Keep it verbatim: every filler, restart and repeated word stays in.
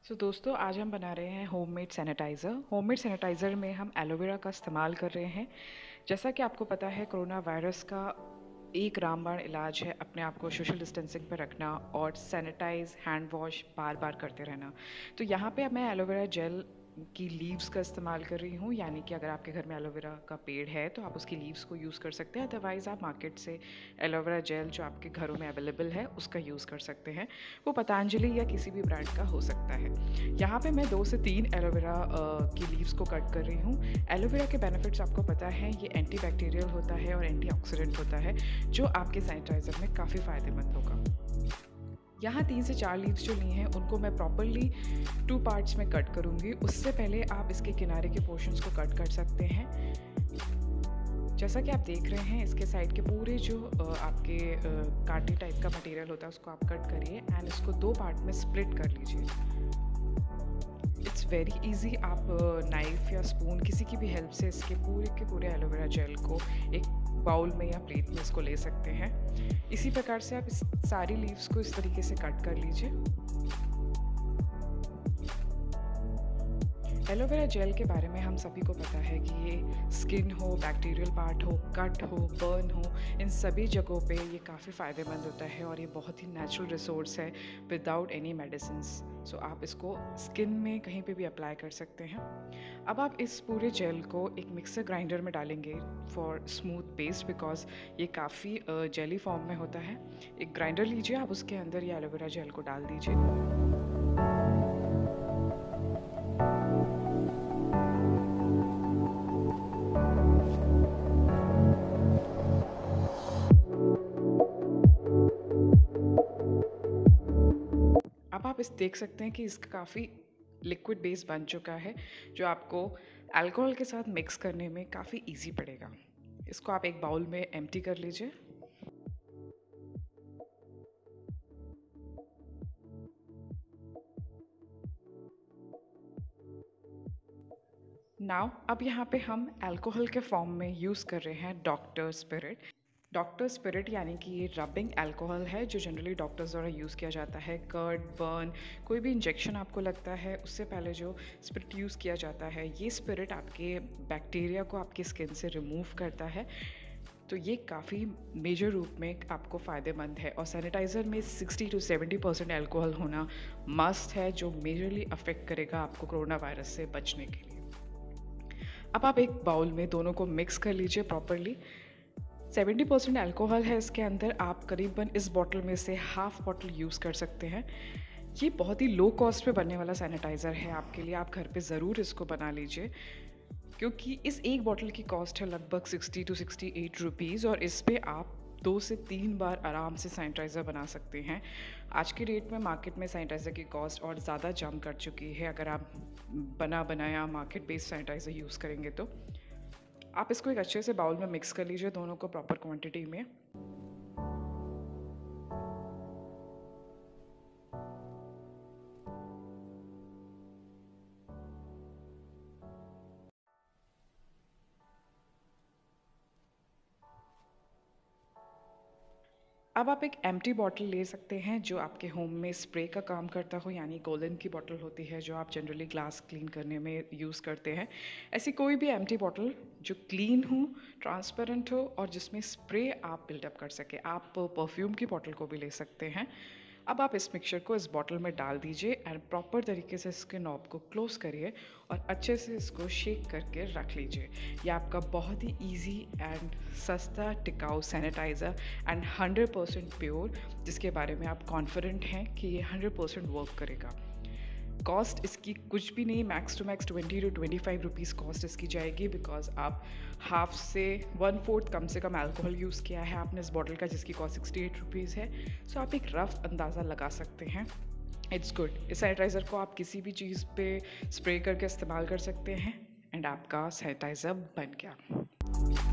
सो so, दोस्तों आज हम बना रहे हैं होममेड सैनिटाइज़र। होममेड सैनिटाइज़र में हम एलोवेरा का इस्तेमाल कर रहे हैं। जैसा कि आपको पता है, कोरोना वायरस का एक रामबाण इलाज है अपने आप को सोशल डिस्टेंसिंग पर रखना और सैनिटाइज हैंड वॉश बार बार करते रहना। तो यहाँ पे मैं एलोवेरा जेल की लीव्स का इस्तेमाल कर रही हूँ, यानी कि अगर आपके घर में एलोवेरा का पेड़ है तो आप उसकी लीव्स को यूज़ कर सकते हैं। अदरवाइज़ आप मार्केट से एलोवेरा जेल जो आपके घरों में अवेलेबल है उसका यूज़ कर सकते हैं। वो पतंजलि या किसी भी ब्रांड का हो सकता है। यहाँ पे मैं दो से तीन एलोवेरा की लीव्स को कट कर रही हूँ। एलोवेरा के बेनिफिट्स आपको पता है, ये एंटी बैक्टीरियल होता है और एंटीऑक्सीडेंट होता है, जो आपके सैनिटाइज़र में काफ़ी फ़ायदेमंद होगा। यहाँ तीन से चार लीव्स जो ली हैं उनको मैं प्रॉपरली टू पार्ट्स में कट करूँगी। उससे पहले आप इसके किनारे के पोर्शंस को कट कर सकते हैं। जैसा कि आप देख रहे हैं, इसके साइड के पूरे जो आपके कांटे टाइप का मटेरियल होता है उसको आप कट करिए एंड इसको दो पार्ट में स्प्लिट कर लीजिए। It's very easy. आप नाइफ या स्पून किसी की भी हेल्प से इसके पूरे के पूरे एलोवेरा जेल को एक बाउल में या प्लेट में इसको ले सकते हैं। इसी प्रकार से आप इस सारी लीव्स को इस तरीके से कट कर लीजिए। एलोवेरा जेल के बारे में हम सभी को पता है कि ये स्किन हो, बैक्टीरियल पार्ट हो, कट हो, बर्न हो, इन सभी जगहों पे ये काफ़ी फ़ायदेमंद होता है और ये बहुत ही नेचुरल रिसोर्स है विदाउट एनी मेडिसिन्स। सो आप इसको स्किन में कहीं पे भी अप्लाई कर सकते हैं। अब आप इस पूरे जेल को एक मिक्सर ग्राइंडर में डालेंगे फॉर स्मूथ पेस्ट, बिकॉज ये काफ़ी जेली फॉर्म में होता है। एक ग्राइंडर लीजिए, आप उसके अंदर ये एलोवेरा जेल को डाल दीजिए। अब आप इस देख सकते हैं कि इसका काफ़ी लिक्विड बेस बन चुका है, जो आपको अल्कोहल के साथ मिक्स करने में काफ़ी इजी पड़ेगा। इसको आप एक बाउल में एम्प्टी कर लीजिए। नाउ अब यहाँ पे हम अल्कोहल के फॉर्म में यूज़ कर रहे हैं डॉक्टर स्पिरिट। डॉक्टर स्पिरिट यानी कि ये रबिंग अल्कोहल है जो जनरली डॉक्टर्स द्वारा यूज़ किया जाता है। कर्ड, बर्न, कोई भी इंजेक्शन आपको लगता है उससे पहले जो स्पिरिट यूज़ किया जाता है, ये स्पिरिट आपके बैक्टीरिया को आपकी स्किन से रिमूव करता है। तो ये काफ़ी मेजर रूप में आपको फ़ायदेमंद है। और सैनिटाइज़र में sixty to seventy percent alcohol होना मस्ट है, जो मेजरली अफेक्ट करेगा आपको कोरोना वायरस से बचने के लिए। अब आप एक बाउल में दोनों को मिक्स कर लीजिए प्रॉपरली। सेवेंटी परसेंट अल्कोहल है इसके अंदर। आप करीबन इस बॉटल में से हाफ बॉटल यूज़ कर सकते हैं। ये बहुत ही लो कॉस्ट पे बनने वाला सैनिटाइज़र है आपके लिए। आप घर पे ज़रूर इसको बना लीजिए, क्योंकि इस एक बॉटल की कॉस्ट है लगभग sixty to sixty eight rupees और इस पे आप दो से तीन बार आराम से सैनिटाइज़र बना सकते हैं। आज के रेट में मार्केट में सैनिटाइज़र की कॉस्ट और ज़्यादा जंप कर चुकी है। अगर आप बना बनाया मार्केट बेस्ड सैनिटाइज़र यूज़ करेंगे तो आप इसको एक अच्छे से बाउल में मिक्स कर लीजिए दोनों को प्रॉपर क्वांटिटी में। अब आप एक एम्प्टी बॉटल ले सकते हैं जो आपके होम में स्प्रे का काम करता हो, यानी गोल्डन की बॉटल होती है जो आप जनरली ग्लास क्लीन करने में यूज़ करते हैं। ऐसी कोई भी एम्प्टी बॉटल जो क्लीन हो, ट्रांसपेरेंट हो और जिसमें स्प्रे आप बिल्डअप कर सके। आप परफ्यूम की बॉटल को भी ले सकते हैं। अब आप इस मिक्सचर को इस बॉटल में डाल दीजिए एंड प्रॉपर तरीके से इसके नॉब को क्लोज करिए और अच्छे से इसको शेक करके रख लीजिए। ये आपका बहुत ही इजी एंड सस्ता टिकाऊ sanitizer and hundred percent pure, जिसके बारे में आप कॉन्फिडेंट हैं कि ये हंड्रेड परसेंट वर्क करेगा। कॉस्ट इसकी कुछ भी नहीं, max to max twenty to twenty five rupees cost इसकी जाएगी, बिकॉज आप हाफ से वन फोर्थ कम से कम अल्कोहल यूज़ किया है आपने इस बॉटल का, जिसकी कॉस्ट सिक्सटी एट रुपीज़ है। सो आप एक रफ अंदाज़ा लगा सकते हैं। It's good. इस सैनिटाइज़र को आप किसी भी चीज़ पे स्प्रे करके इस्तेमाल कर सकते हैं एंड आपका सैनिटाइज़र बन गया।